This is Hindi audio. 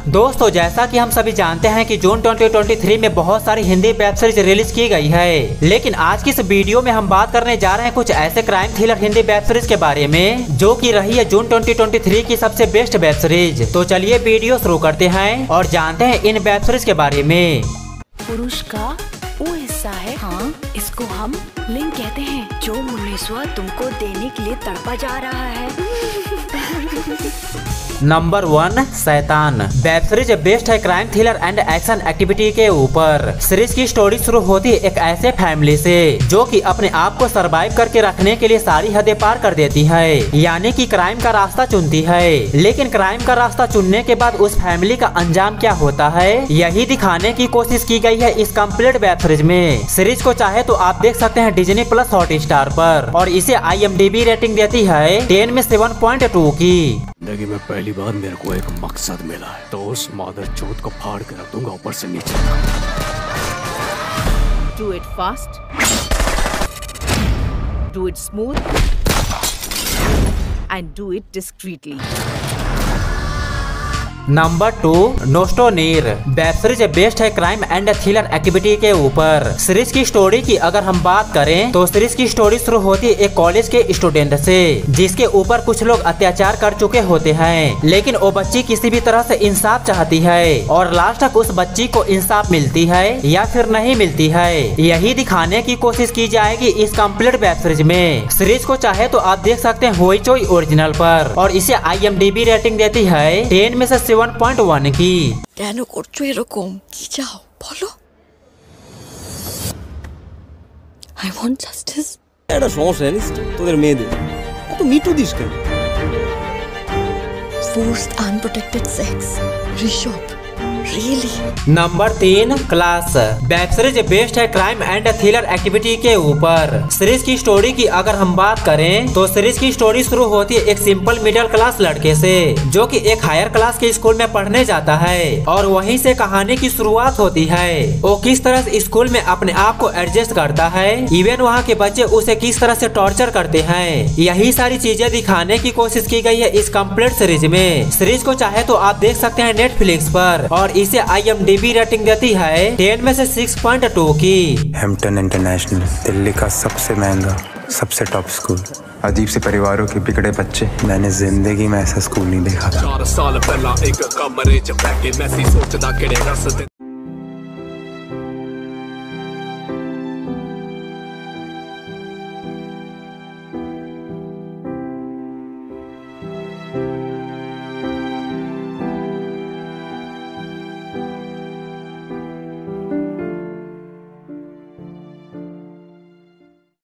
दोस्तों जैसा कि हम सभी जानते हैं कि जून 2023 में बहुत सारी हिंदी वेब सीरीज रिलीज की गई है, लेकिन आज की इस वीडियो में हम बात करने जा रहे हैं कुछ ऐसे crime thriller Hindi web series के बारे में जो कि रही है जून 2023 की सबसे बेस्ट वेब सीरीज। तो चलिए वीडियो शुरू करते हैं और जानते हैं इन वेब सीरीज के बारे में। पुरुष का वो हिस्सा है, हाँ, इसको हम लिंग कहते हैं, जो मुनीश्वर तुमको देने के लिए तड़पा जा रहा है। Number 1 Shaitan web series based है crime thriller and action activity के ऊपर। सीरीज की स्टोरी शुरू होती है एक ऐसे फैमिली से जो कि अपने आप को सरवाइव करके रखने के लिए सारी हदें पार कर देती है, यानी कि क्राइम का रास्ता चुनती है। लेकिन क्राइम का रास्ता चुनने के बाद उस फैमिली का अंजाम क्या होता है, यही दिखाने की कोशिश की गई है इस कम्प्लीट वेब सीरीज में। सीरीज को चाहे तो आप देख सकते हैं डिज्नी प्लस हॉटस्टार पर और इसे IMDb रेटिंग देती है 10 में 7.2 की। जिंदगी में पहली बार मेरे को एक मकसद मिला है, तो उस मादर चोट को फाड़ कर रख दूंगा ऊपर से नीचे तक। Do it fast, do it smooth, and do it discreetly. Number 2 नोस्टोनीर वेब सीरीज बेस्ड है क्राइम एंड थ्रिलर एक्टिविटी के ऊपर। सीरीज की स्टोरी की अगर हम बात करें तो सीरीज की स्टोरी शुरू होती है एक कॉलेज के स्टूडेंट से जिसके ऊपर कुछ लोग अत्याचार कर चुके होते हैं, लेकिन वो बच्ची किसी भी तरह से इंसाफ चाहती है और लास्ट तक उस बच्ची को इंसाफ मिलती है या फिर नहीं मिलती है, यही दिखाने की कोशिश की जाएगी इस कम्प्लीट वेब सीरीज में। सीरीज को चाहे तो आप देख सकते हैं होइचोई ओरिजिनल पर और इसे IMDb रेटिंग देती है 10 में से 7.1 की। কেন করছো এরকম? কি চাও বলো? I want justice. একটা সমস্যা জানিস তোদের মেয়েদের এত মিটু দিস কেন? Forced unprotected sex. Rishabh. Really? Number 3 class web series based है क्राइम एंड थ्रिलर एक्टिविटी के ऊपर। सीरीज की स्टोरी की अगर हम बात करें तो सीरीज की स्टोरी शुरू होती है एक सिंपल मिडिल क्लास लड़के से जो कि एक हायर क्लास के स्कूल में पढ़ने जाता है और वहीं से कहानी की शुरुआत होती है। वो किस तरह से स्कूल में अपने आप को एडजस्ट करता है, इवन वहाँ के बच्चे उसे किस तरह से टॉर्चर करते हैं, यही सारी चीजें दिखाने की कोशिश की गई है इस कम्प्लीट सीरीज में। सीरीज को चाहे तो आप देख सकते हैं नेटफ्लिक्स पर और इसे IMDb रेटिंग देती है 10 में से 6.2 की। हैम्पटन इंटरनेशनल दिल्ली का सबसे महंगा सबसे टॉप स्कूल। अजीब से परिवारों के बिगड़े बच्चे, मैंने जिंदगी में ऐसा स्कूल नहीं देखा था।